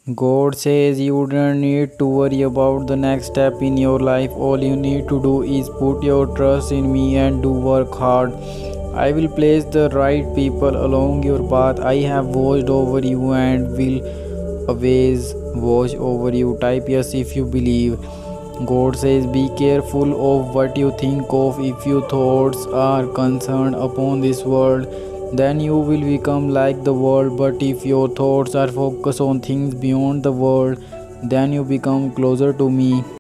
God says you don't need to worry about the next step in your life. All you need to do is put your trust in me and do work hard. I will place the right people along your path. I have watched over you and will always watch over you. Type yes if you believe. God says, be careful of what you think of. If your thoughts are concerned upon this world, then you will become like the world. But if your thoughts are focused on things beyond the world, then you become closer to me.